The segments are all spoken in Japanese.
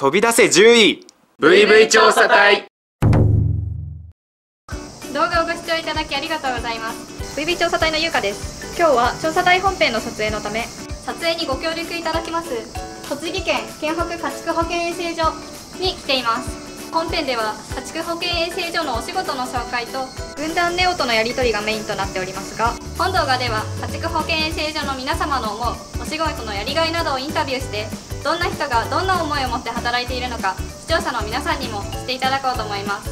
飛び出せ10位 VV 調査隊。 動画をご視聴いただきありがとうございます。 VV 調査隊のゆうかです。今日は調査隊本編の撮影のため撮影にご協力いただきます栃木県県北家畜保健衛生所に来ています。本編では家畜保健衛生所のお仕事の紹介と軍団ネオとのやり取りがメインとなっておりますが、 本動画では家畜保健衛生所の皆様の思うお仕事のやりがいなどをインタビューして、どんな人がどんな思いを持って働いているのか視聴者の皆さんにも知っていただこうと思います。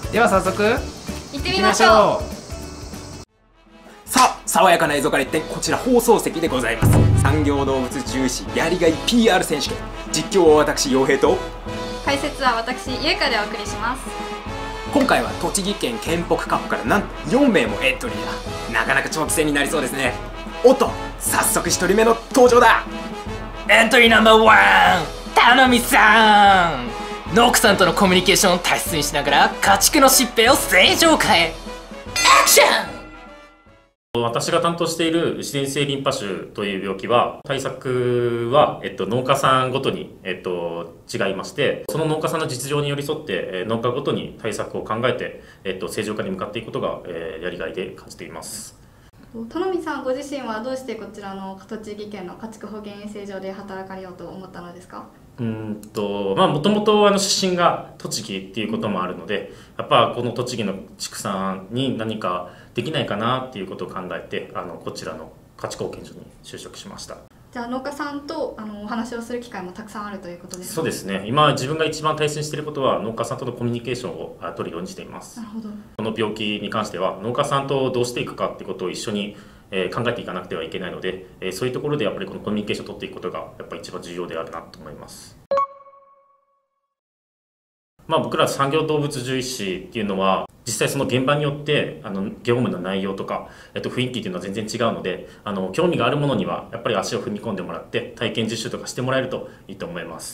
では早速行ってみましょう。 さあ、爽やかな映像から一転、こちら放送席でございます。産業動物獣医師やりがい PR 選手権、実況は私陽平と解説は私ゆうかでお送りします。 今回は栃木県県北カップからなんと4名もエントリーだ。なかなか長期戦になりそうですね。おっと、早速1人目の登場だ。 エントリーナンバー1、たのみさん。農家さんとのコミュニケーションを大切にしながら家畜の疾病を正常化へ。アクション。 私が担当している自然性リンパ腫という病気は対策は、農家さんごとに、違いまして、その農家さんの実情に寄り添って、農家ごとに対策を考えて、正常化に向かっていくことが、やりがいで感じています。 田波さんご自身はどうしてこちらの栃木県の家畜保健衛生所で働かれようと思ったのですか？ もともと出身が栃木っていうこともあるので、やっぱこの栃木の畜産に何かできないかなっていうことを考えて、こちらの家畜保健所に就職しました。 じゃあ農家さんとお話をする機会もたくさんあるということですか？ そうですね。今自分が一番大切にしていることは農家さんとのコミュニケーションを取るようにしています。 なるほど。 この病気に関しては農家さんとどうしていくかっていうことを一緒に考えていかなくてはいけないので、そういうところでやっぱりこのコミュニケーションを取っていくことがやっぱり一番重要であるなと思います。僕ら産業動物獣医師っていうのは実際その現場によって業務の内容とか、雰囲気っていうのは全然違うので、興味があるものにはやっぱり足を踏み込んでもらって体験実習とかしてもらえるといいと思います。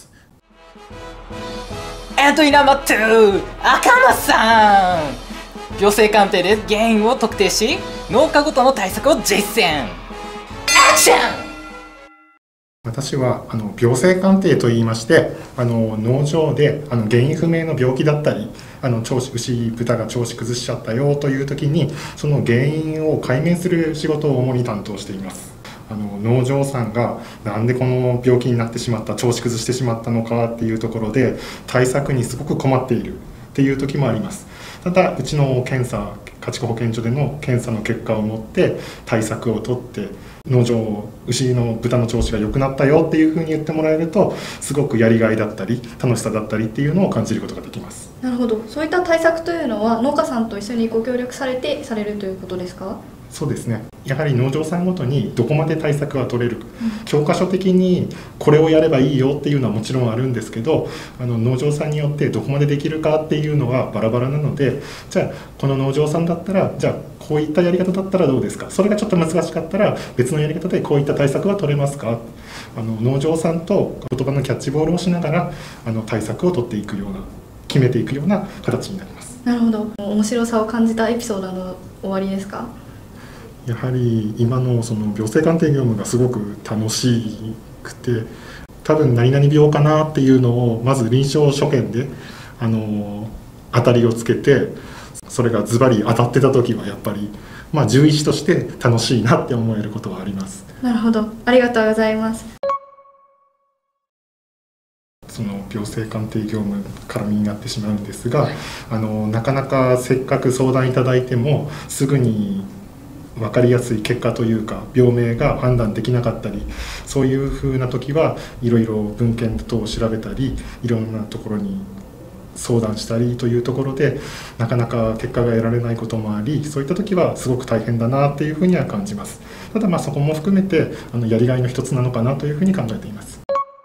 エントリーナンバー2、赤間さん。病性鑑定で原因を特定し農家ごとの対策を実践。アクション。 私は病性鑑定といいまして、農場で原因不明の病気だったり牛豚が調子崩しちゃったよという時にその原因を解明する仕事を主に担当しています。農場さんがなんでこの病気になってしまった、調子崩してしまったのかっていうところで対策にすごく困っているっていう時もあります。ただうちの家畜保健所での検査の結果をもって対策を取って農場牛の豚の調子が良くなったよっていうふうに言ってもらえるとすごくやりがいだったり楽しさだったりっていうのを感じることができます。 なるほど。そういった対策というのは農家さんと一緒にご協力されてされるということですか？ そうですね。やはり農場さんごとにどこまで対策は取れる、教科書的にこれをやればいいよっていうのはもちろんあるんですけど、農場さんによってどこまでできるかっていうのはバラバラなので、じゃあこの農場さんだったらじゃあこういったやり方だったらどうですか、それがちょっと難しかったら別のやり方でこういった対策は取れますか、農場さんと言葉のキャッチボールをしながら対策を取っていくような、決めていくような形になります。 なるほど。面白さを感じたエピソードの終わりですか？ やはり今のその病性鑑定業務がすごく楽しくて、多分何々病かなっていうのをまず臨床初見で当たりをつけて、それがズバリ当たってた時はやっぱり獣医師として楽しいなって思えることはあります。 なるほど、ありがとうございます。 その病性鑑定業務絡みになってしまうんですが、なかなかせっかく相談いただいてもすぐに分かりやすい結果というか病名が判断できなかったり、そういうふうな時はいろいろ文献等を調べたりいろんなところに相談したりというところでなかなか結果が得られないこともあり、そういった時はすごく大変だなっていうふうには感じます。ただそこも含めてやりがいの一つなのかなというふうに考えています。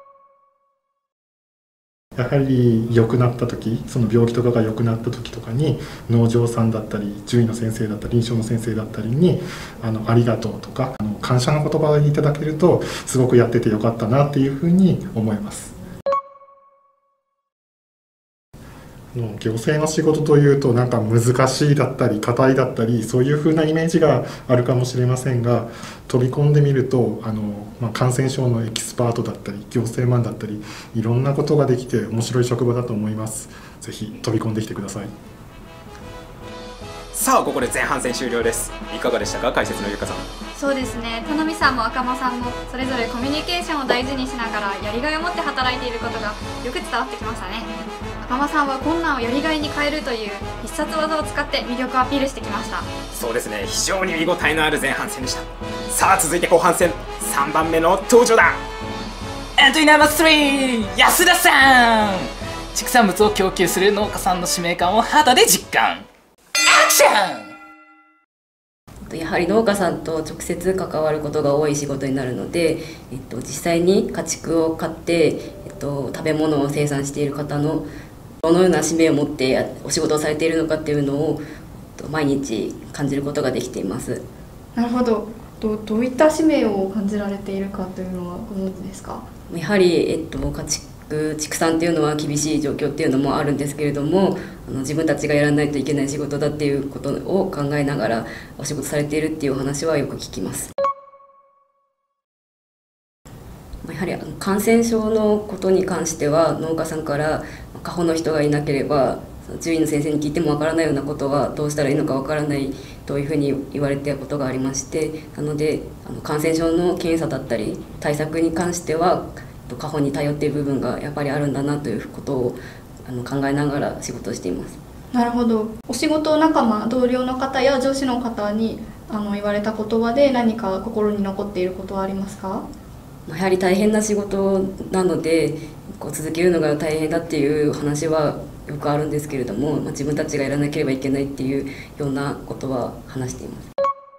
やはり良くなった時、その病気とかが良くなった時とかに農場さんだったり獣医の先生だったり臨床の先生だったりにありがとうとか感謝の言葉をいただけるとすごくやっててよかったなっていうふうに思います。 行政の仕事というとなんか難しいだったり硬いだったりそういう風なイメージがあるかもしれませんが、飛び込んでみると感染症のエキスパートだったり行政マンだったりいろんなことができて面白い職場だと思います。ぜひ飛び込んできてください。 さあここで前半戦終了です。いかがでしたか、解説のゆかさん。 そうですね、田波さんも赤間さんもそれぞれコミュニケーションを大事にしながらやりがいを持って働いていることがよく伝わってきましたね。赤間さんは困難をやりがいに変えるという必殺技を使って魅力をアピールしてきました。 そうですね、非常に見応えのある前半戦でした。さあ続いて後半戦3番目の登場だ。 エントリーナンバー3、安田さん。畜産物を供給する農家さんの使命感を肌で実感。アクション。 やはり農家さんと直接関わることが多い仕事になるので、実際に家畜を飼って、食べ物を生産している方のどのような使命を持ってお仕事をされているのかっていうのを毎日感じることができています。 なるほど。どういった使命を感じられているかというのはご存知ですか？ やはり、畜産っていうのは厳しい状況っていうのもあるんですけれども、自分たちがやらないといけない仕事だっていうことを考えながらお仕事されているっていうお話はよく聞きます。やはり感染症のことに関しては農家さんから過保の人がいなければ獣医の先生に聞いてもわからないようなことはどうしたらいいのかわからないというふうに言われていることがありまして、なので感染症の検査だったり対策に関しては過保に頼っている部分がやっぱりあるんだなということを考えながら仕事をしています。 なるほど。お仕事仲間、同僚の方や上司の方に言われた言葉で何か心に残っていることはありますか？ やはり大変な仕事なので続けるのが大変だっていう話はよくあるんですけれども、自分たちがやらなければいけないっていうようなことは話しています。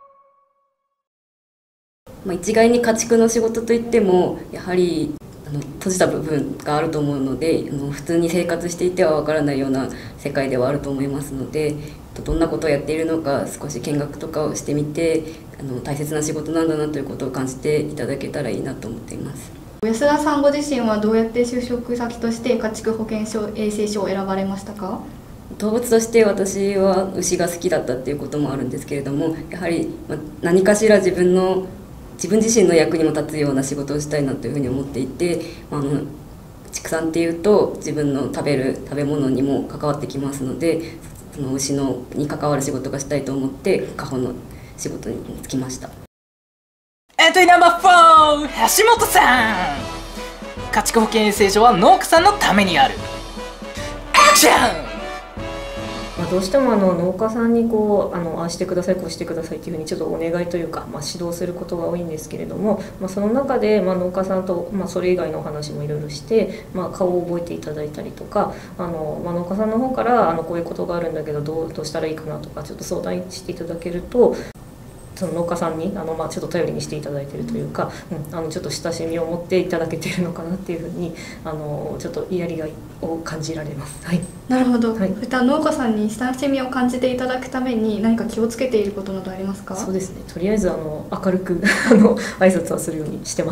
一概に家畜の仕事といってもやはり閉じた部分があると思うので、普通に生活していてはわからないような世界ではあると思いますので、どんなことをやっているのか少し見学とかをしてみて大切な仕事なんだなということを感じていただけたらいいなと思っています。 安田さんご自身はどうやって就職先として家畜保健所衛生所を選ばれましたか？ 動物として私は牛が好きだったっていうこともあるんですけれども、やはり何かしら自分自身の役にも立つような仕事をしたいなというふうに思っていて、畜産っていうと自分の食べる食べ物にも関わってきますので、その牛に関わる仕事がしたいと思って家保の仕事に就きました。 エントリーナンバー4、橋本さん。家畜保健衛生所は農家さんのためにある。アクション。 どうしても農家さんにああしてくださいこうしてくださいっていうふうにちょっとお願いというか、指導することが多いんですけれども、その中で、農家さんと、それ以外のお話もいろいろして、顔を覚えていただいたりとか農家さんの方からこういうことがあるんだけどどうしたらいいかなとかちょっと相談していただけると、その農家さんにちょっと頼りにしていただいているというか、ちょっと親しみを持っていただけているのかなっていうふうにちょっとやりがいを感じられます。はい、なるほど、はい、 そういった農家さんに親しみを感じていただくために何か気をつけていることなどありますか？ そうですね、とりあえず明るく挨拶はするようにしてます。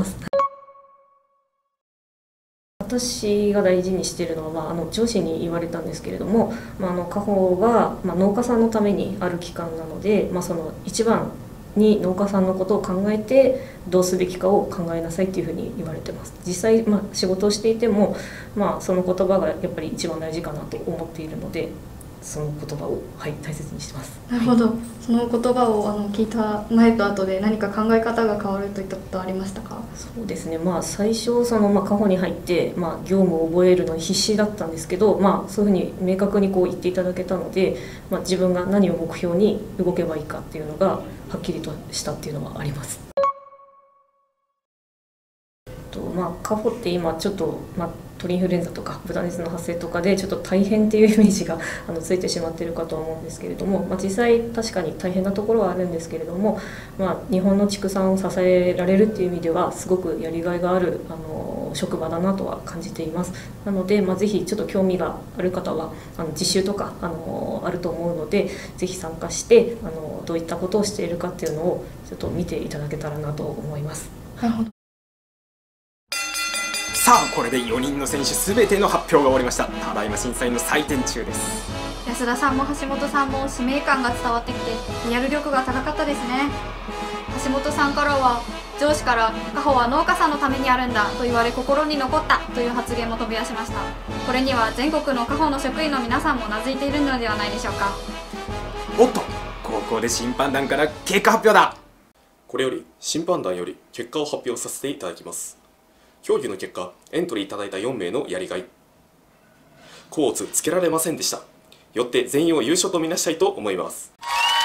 私が大事にしているのは、上司に言われたんですけれども、家保が、農家さんのためにある機関なので、その一番に農家さんのことを考えてどうすべきかを考えなさいっていうふうに言われてます。実際、仕事をしていても、その言葉がやっぱり一番大事かなと思っているので、その言葉を、大切にしてます。 なるほど。その言葉を聞いた前と後で何か考え方が変わるといったことはありましたか？ そうですね、最初家保に入って、業務を覚えるのに必死だったんですけど、そういうふうに明確に言っていただけたので、自分が何を目標に動けばいいかっていうのがはっきりとしたっていうのはあります。家保って今ちょっと、鳥インフルエンザとか豚熱の発生とかでちょっと大変っていうイメージがついてしまっているかとは思うんですけれども、実際確かに大変なところはあるんですけれども、日本の畜産を支えられるっていう意味ではすごくやりがいがある職場だなとは感じています。なので、ぜひちょっと興味がある方は実習とかあると思うので、ぜひ参加してどういったことをしているかっていうのをちょっと見ていただけたらなと思います。 なるほど。 さあこれで4人の選手全ての発表が終わりました。ただいま審査員の採点中です。 安田さんも橋本さんも使命感が伝わってきてリアル力が高かったですね。橋本さんからは上司から家宝は農家さんのためにあるんだと言われ心に残ったという発言も飛び出しました。これには全国の家宝の職員の皆さんも頷いているのではないでしょうか。 おっとここで審判団から結果発表だ。 これより審判団より結果を発表させていただきます。競技の結果、エントリーいただいた4名のやりがいコーツつけられませんでした。よって全員を優勝とみなしたいと思います。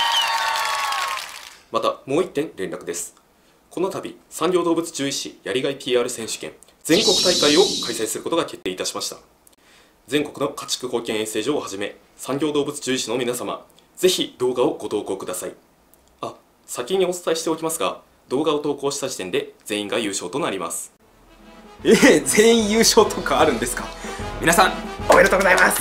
またもう1点連絡です。この度産業動物獣医師やりがい PR 選手権全国大会を開催することが決定いたしました。全国の家畜保健衛生所をはじめ産業動物獣医師の皆様、ぜひ動画をご投稿ください。先にお伝えしておきますが、動画を投稿した時点で全員が優勝となります。 全員優勝とかあるんですか。皆さんおめでとうございます。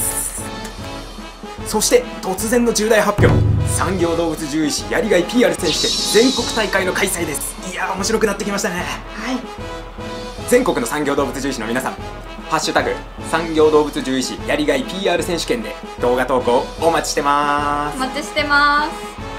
そして突然の重大発表、産業動物獣医師やりがい PR 選手権全国大会の開催です。いやー面白くなってきましたね。はい、全国の産業動物獣医師の皆さん、ハッシュタグ産業動物獣医師やりがい PR 選手権で動画投稿お待ちしてます。 お待ちしてます。